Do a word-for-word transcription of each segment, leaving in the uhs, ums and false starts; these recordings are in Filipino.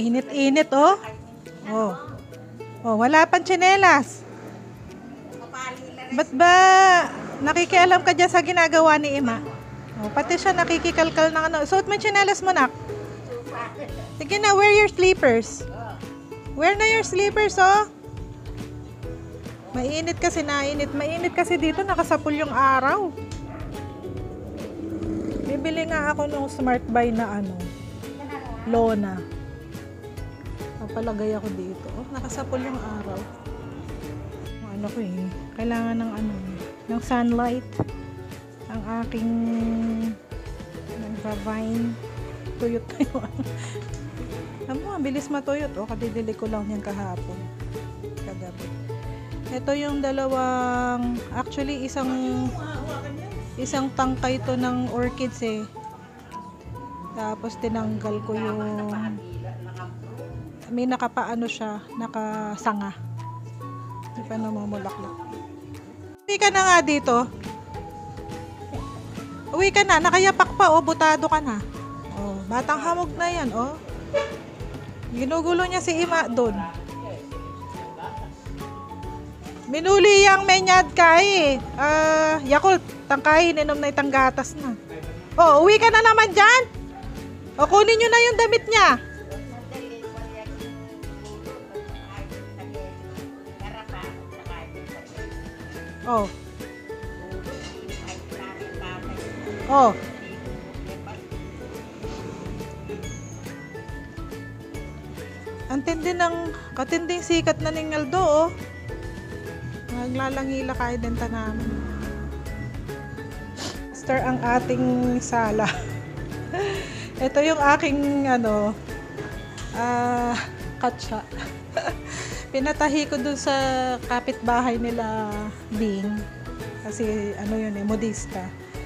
Init-init, oh. Oh. Oh, wala pang tsinelas. Ba't ba nakikialam ka dyan sa ginagawa ni Ima? Oh, pati siya nakikikalkal ng ano. Suot mo yung tsinelas mo, nak. Sige na, wear your slippers. Wear na your slippers, oh. Mainit kasi, nainit. Mainit kasi dito, nakasapul yung araw. Bibili nga ako ng smart buy na ano, Lona. Napalagay ako dito. Oh, nakasapul yung araw. Ano ko eh, kailangan ng ano, ng sunlight. Ang aking nagva-vine. Tuyot na yung ano. Alam mo, ang bilis matuyot. O, kadidili ko lang yan kahapon. Kagabi. Ito yung dalawang, actually isang isang tangkay to ng orchids eh. Tapos tinanggal ko yung may nakapaano siya, nakasanga. Hindi pa namumulaklak. Uwi ka na nga dito. Uwi ka na, nakayapak pa oh, butado ka na. Oh, batang hamog na yan oh. Ginugulo niya si Ima doon. Minuli yang menyad kay uh, Yakult, tangkay, ninom na itang gatas na. Oh, uwi ka na naman dyan. O, kunin nyo na yung damit niya. Oh. Oh. Ang tindi ng, katinding sikat na ng Aldo, oh. Naglalangila kahit denta namin. Stir ang ating sala. Ito yung aking, ano, ah, uh, katsa. Pinatahi ko dun sa kapitbahay nila Bing. Kasi ano yun eh, modista.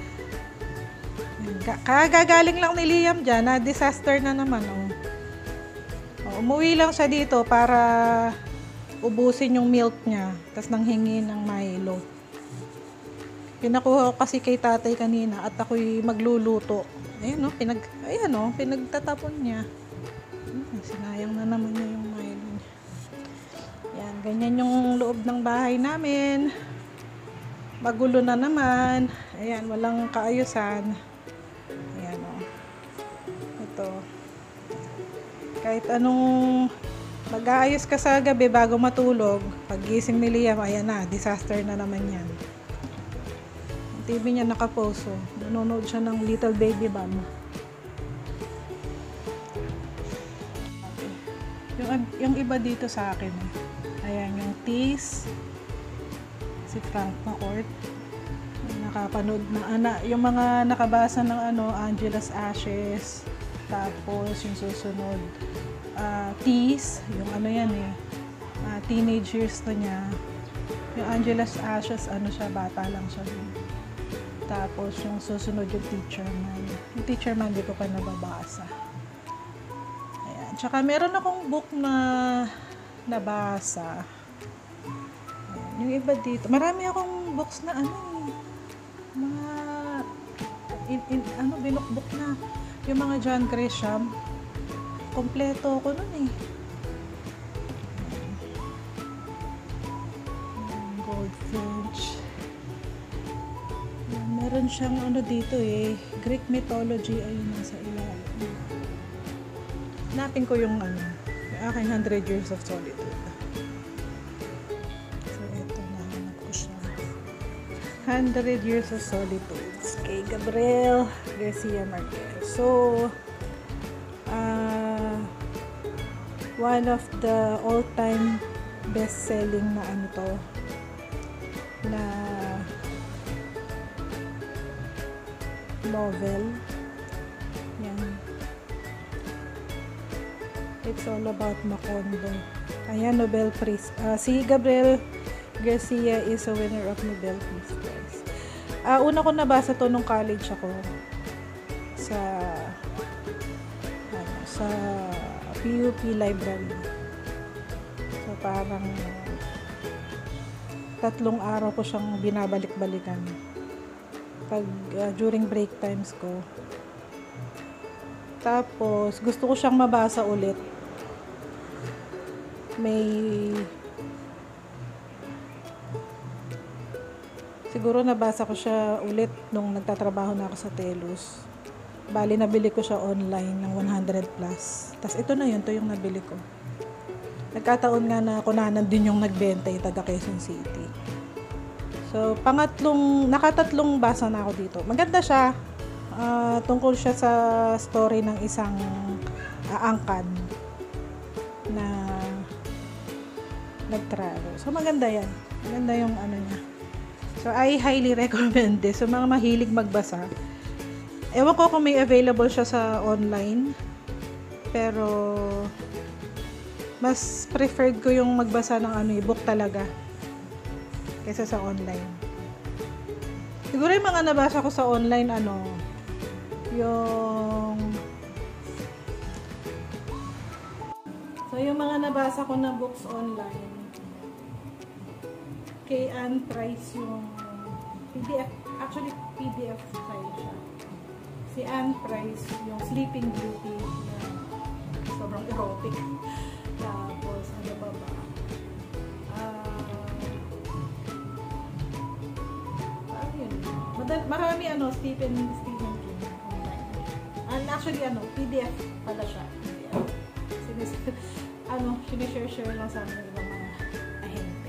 Kagagaling lang ni Liam dyan, na disaster na naman. Oh. Oh, umuwi lang siya dito para ubusin yung milk niya. Tapos nanghingi ng Milo. Pinakuha ko kasi kay tatay kanina at ako'y magluluto. Ayan o, oh, pinag, ayan oh, pinagtatapon niya. Hmm, sinayang na naman niya yung Milo niya. Yan, ganyan yung loob ng bahay namin. Magulo na naman. Ayan, walang kaayusan. Ayan o. Ito. Kahit anong mag-aayos ka sa gabi bago matulog, pag-gising ni Liam, ayan na, disaster na naman yan. Ang T V niya nakaposo. Nanonood siya ng Little Baby Bam. Yung, yung iba dito sa akin, ayan, yung Tease, si Frank McCourt, nakapanood na, ana, yung mga nakabasa ng ano, Angela's Ashes, tapos yung susunod, uh, Tease, yung ano yan eh, uh, teenage years na niya. Yung Angela's Ashes, ano siya, bata lang siya. Tapos yung susunod yung Teacher Man. Yung Teacher Man, di ko pa nababasa. Ayan. Tsaka meron akong book na nabasa. Ayan. Yung iba dito, marami akong books na ano eh, mga, in, in, ano, binukbuk na. Yung mga John Grisham, kompleto ko nun eh. Goldfinch. Meron siyang ano dito eh, Greek mythology, ayun nasa ilalim. Hanapin ko yung ano, yung aking one hundred Years of Solitude. So eto, nahanap ko siya. one hundred Years of Solitude kay Gabriel Garcia Marquez. So, uh, one of the all-time best-selling na ano to, na novel. Yan. It's all about Macondo. Ayan, Nobel Prize. Uh, si Gabriel Garcia is a winner of Nobel Peace Prize. Uh, una ko nabasa to nung college ako sa ano, sa P U P library. So parang tatlong araw ko siyang binabalik-balikan pag uh, during break times ko. Tapos gusto ko siyang mabasa ulit may siguro nabasa ko siya ulit nung nagtatrabaho na ako sa Telos. Bali, nabili ko siya online ng one hundred plus. Tapos ito na yun, to yung nabili ko. Nagkataon nga na kunanan din yung nagbenta yung taga Quezon City. So, pangatlong, nakatatlong basa na ako dito. Maganda siya. Uh, tungkol siya sa story ng isang aangkan na nag-travel. So, maganda yan. Maganda yung ano niya. So, I highly recommend this. So, mga mahilig magbasa. Ewan ko kung may available siya sa online. Pero, mas preferred ko yung magbasa ng ano, book talaga. Kaysa sa online. Siguro yung mga nabasa ko sa online, ano, yung... So, yung mga nabasa ko na books online, kay Anne Price yung P D F, actually P D F file siya. Si Anne Price yung Sleeping Beauty na sobrang erotic. Tapos ano ba ba? Uh, ano yun? Marami ano, Stephen Stephen King online. And actually ano, P D F pala siya. P D F. Sinis ano, sinishare-share lang sa amin ng ibang mga ahente.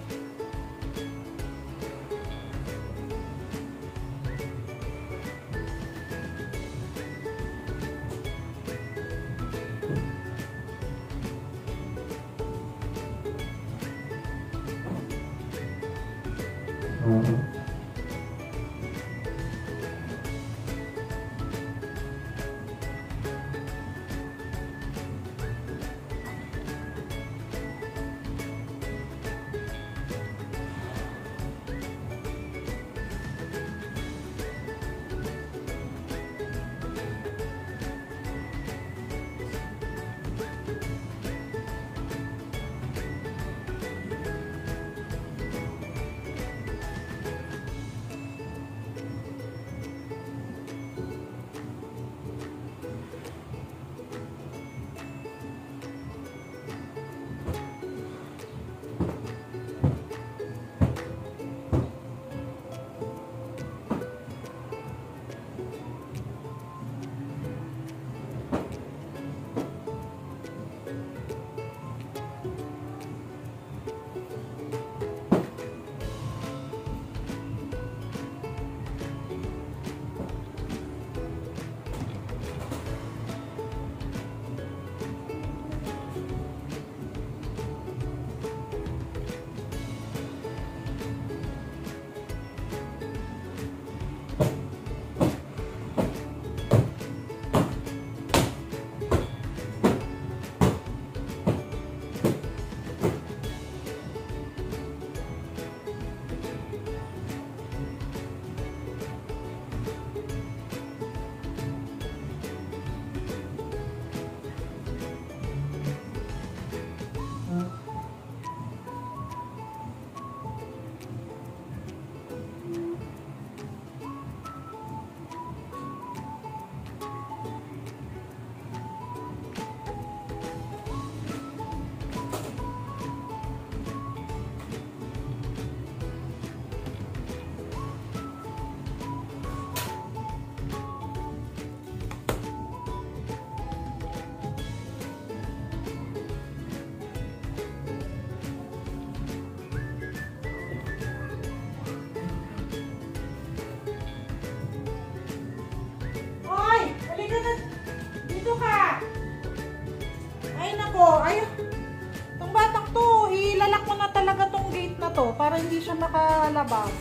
Para hindi siya makalabas.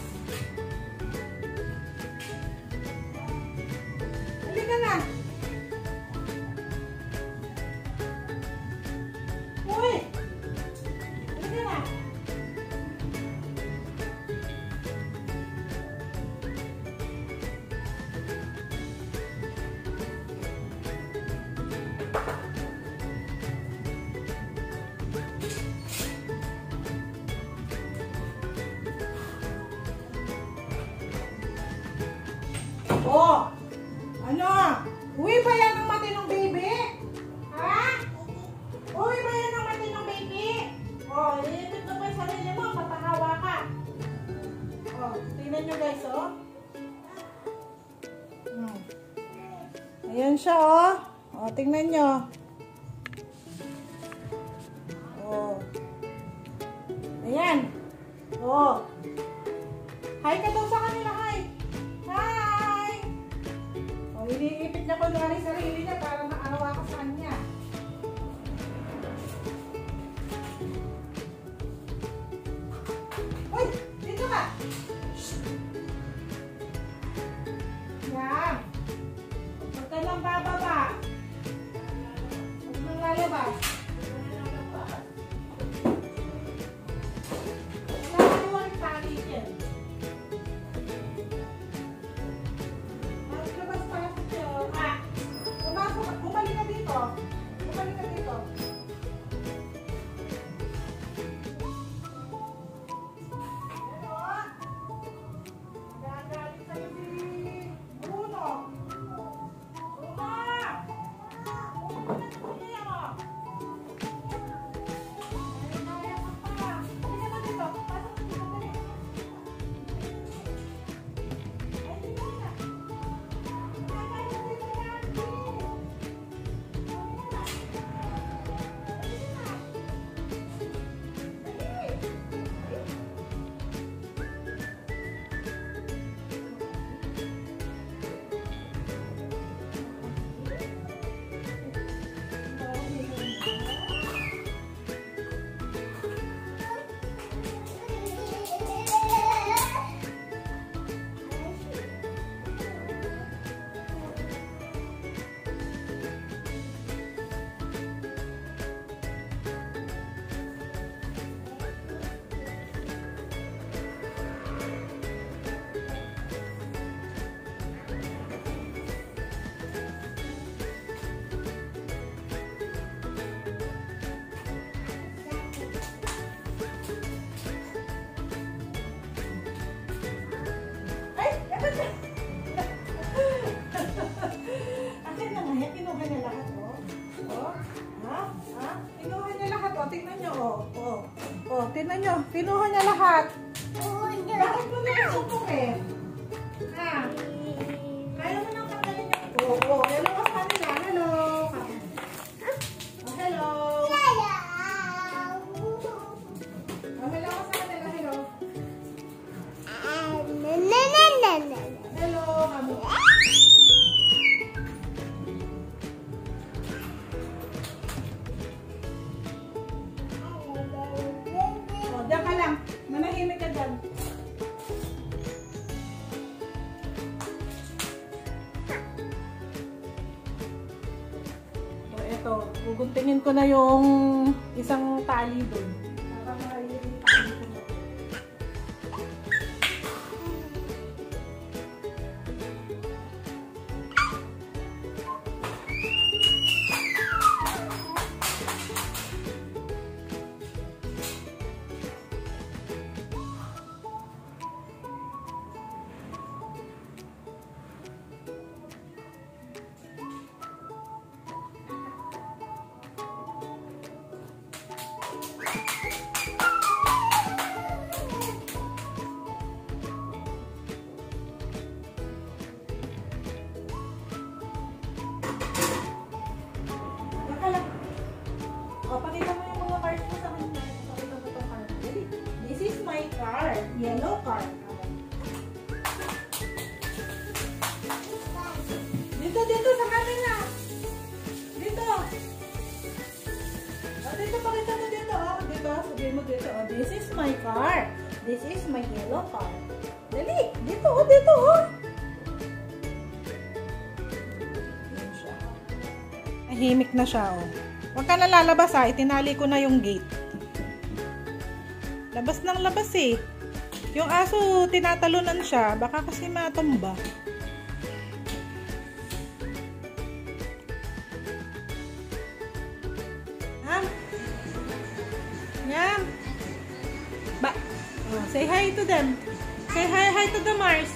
Halika na. Uy! Halika na. Oh! Ano? Uwi ba yan ng matinong baby? Ha? Uwi ba yan ng matinong baby? Oh, iipit mo pa yung sarili mo, patahawa ka. Oh, tingnan nyo guys, oh. Hmm. Ayan siya, oh. Oh, tingnan nyo. Oh. Ayan. Oh. Hi ka daw sa kanila, hi. Hi! Oh, iniipit niya kunwari sarili niya para maawa ka sa kanya. Uy! Dito ka! Yan. Huwag ka lang bababa. Huwag nang lalabas. Nakaliwang tali yan. Maglabas pala sa tiyo. Ah! Pumasok ka. Bumalik ka dito. Bumalik ka dito. Akin na nga, kinuha niya lahat, oh. Oh, ha? Ha? Kinuha niya lahat, oh. Tingnan niyo, oh. Oh, oh, tingnan niyo. Kinuha niya lahat. Bakit mo na nasumpong eh? Ha? Kaya mo nang tanggalin niya. Oh, oh. Hello ka sa kanila. Hello. Oh, hello. Oh, hello ka sa kanila. Hello. Hello, kamo. Oh, diyan ka lang. Manahimik ka dyan. So, eto. Guguntingin ko na yung isang tali doon. Para mahirip yung tali ko. O, pakita mo yung mga cards mo sa kanila. Pakita mo itong card. This is my card. Yellow card. Dito, dito sa kanila. Dito. O, dito, pakita mo dito. O, dito. Sabihin mo dito. O, this is my card. This is my yellow card. Dali. Dito, o, dito, o. Yan siya. Nahimik na siya, o. Huwag ka na lalabas ha, itinali ko na yung gate. Labas ng labas eh. Yung aso, tinatalunan siya, baka kasi matumba. Ha? Yan. Ba oh, say hi to them. Say hi, hi to the Mars.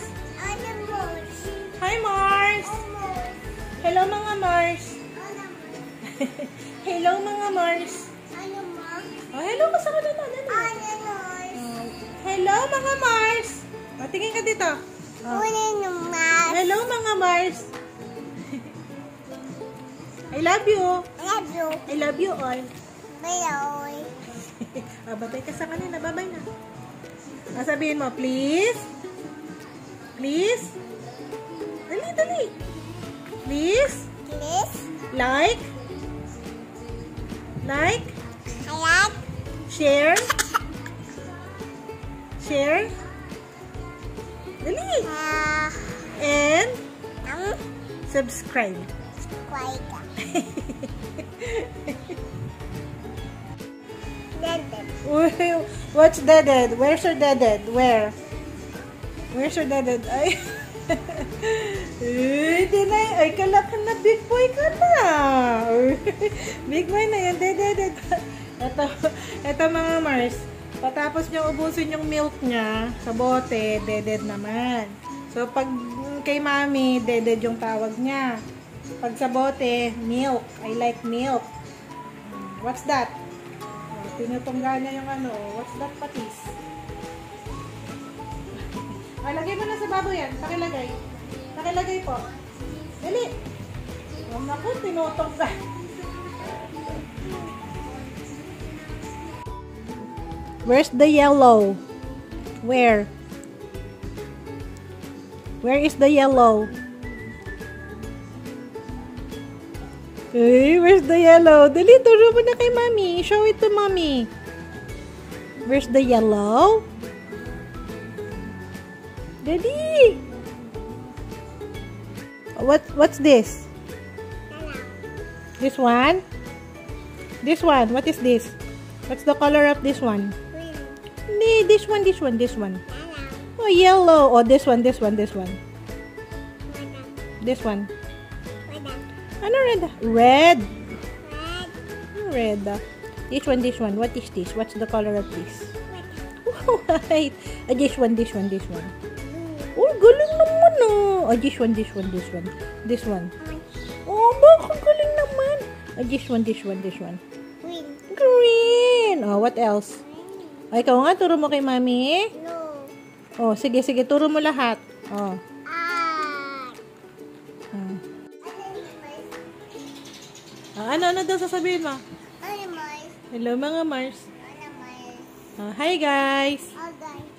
Hi Mars. Hello mga Mars. Hello mga Mars. Oh, hello ka sa kanila. Oh, hello mga Mars. Oh, tingin ka dito. Oh. Hello mga Mars. I love you. I love you all. Ah, babay ka sa kanila. Babay na. Ah, sabihin mo, please. Please. Dali, dali. Please. Like. Like. Share. Share. Dali. And subscribe. What's deaded? Where's your deaded? Where? Where's your deaded? Ay. Ay, di na. Ay, kalak na. Big boy ka na. Big boy na yan. Deaded. Ito, ito mga Mars. Patapos niya ubusin yung milk niya sa bote, deaded naman. So, pag kay mami, deaded yung tawag niya. Pag sa bote, milk. I like milk. What's that? Tinutungga niya yung ano. What's that, patis? Ay, lagay mo na sa babo yan. Pakilagay. Pakilagay po. Dali. Oh, naku, tinutungga. Where's the yellow? Where? Where is the yellow? Hey, where's the yellow? Dali, turo mo na kay mami. Show it to mommy. Where's the yellow? Daddy! What, what's this? This one? This one, what is this? What's the color of this one? Nee, this one, this one, this one. Oh, yellow. Oh, this one, this one, this one. This one. Ano red? Red. Red. This one, this one. What is this? What's the color of this? White. Oh, this one, this one, this one. Oh, galing naman oh. Oh, this one, this one, this one. This one. Oh, baka galing naman. Oh, this one, this one, this one. Green. Green. Oh, what else? Oh, ikaw nga, turo mo kay mami. No. Oh, sige, sige. Turo mo lahat. Oh. Ah. Hmm. Ah, ano, ano daw sasabihin mo? Ano, Mars? Hello mga Mars. Ano, Mars? Ah, hi guys. Okay.